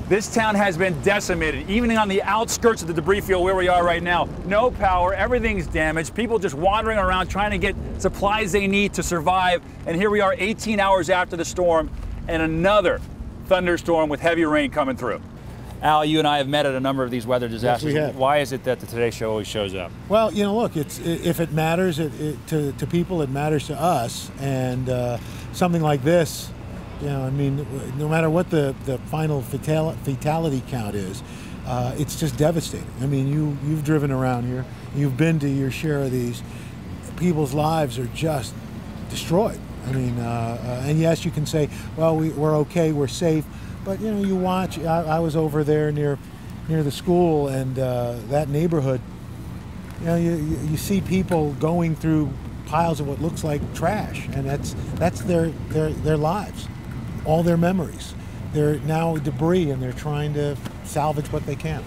This town has been decimated, even on the outskirts of the debris field where we are right now. No power, everything's damaged, people just wandering around trying to get supplies they need to survive. And here we are 18 hours after the storm and another thunderstorm with heavy rain coming through. Al, you and I have met at a number of these weather disasters. Yes, we have. Why is it that the Today Show always shows up? Well, you know, look, if it matters to people, it matters to us. And something like this, you know, I mean, no matter what the final fatality count is, it's just devastating. I mean, you've driven around here, you've been to your share of these. People's lives are just destroyed. I mean, and yes, you can say, well, we're okay, we're safe. But you know, you watch. I was over there near the school, and that neighborhood. You know, you see people going through piles of what looks like trash, and that's their lives, all their memories. They're now debris, and they're trying to salvage what they can.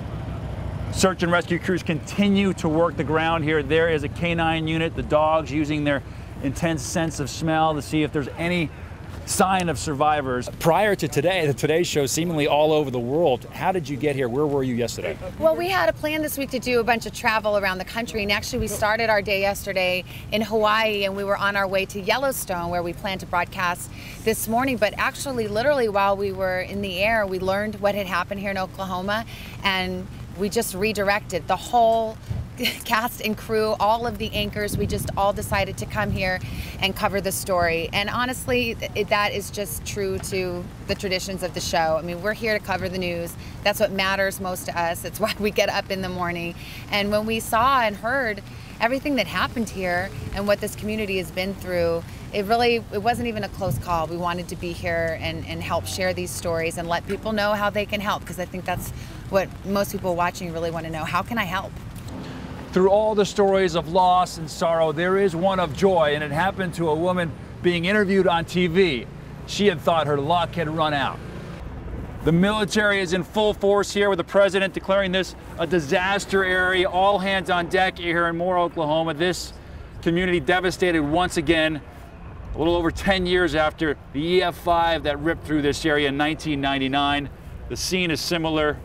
Search and rescue crews continue to work the ground here. There is a canine unit, the dogs using their intense sense of smell to see if there's any sign of survivors. Prior to today, the Today Show seemingly all over the world. How did you get here? Where were you yesterday? Well, we had a plan this week to do a bunch of travel around the country, and actually we started our day yesterday in Hawaii, and we were on our way to Yellowstone, where we plan to broadcast this morning. But actually, literally, while we were in the air, we learned what had happened here in Oklahoma, and we just redirected the whole cast and crew, all of the anchors. We just all decided to come here and cover the story. And honestly, that is just true to the traditions of the show. I mean, we're here to cover the news. That's what matters most to us. It's why we get up in the morning. And when we saw and heard everything that happened here and what this community has been through, it wasn't even a close call. We wanted to be here and help share these stories and let people know how they can help, because I think that's what most people watching really want to know. How can I help? Through all the stories of loss and sorrow, there is one of joy, and it happened to a woman being interviewed on TV. She had thought her luck had run out. The military is in full force here, with the president declaring this a disaster area. All hands on deck here in Moore, Oklahoma. This community devastated once again, a little over 10 years after the EF5 that ripped through this area in 1999. The scene is similar.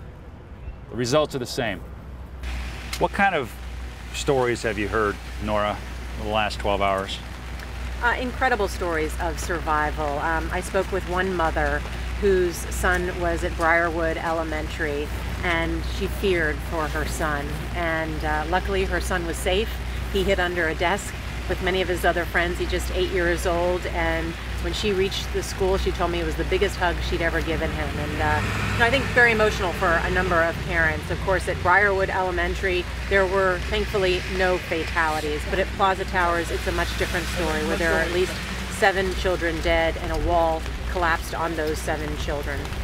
The results are the same. What kind of stories have you heard, Nora, in the last 12 hours? Incredible stories of survival. I spoke with one mother whose son was at Briarwood Elementary, and she feared for her son. And luckily her son was safe. He hid under a desk with many of his other friends. He's just 8 years old, and when she reached the school, she told me it was the biggest hug she'd ever given him. And you know, I think very emotional for a number of parents. Of course, at Briarwood Elementary, there were thankfully no fatalities, but at Plaza Towers, it's a much different story, where there are at least 7 children dead and a wall collapsed on those 7 children.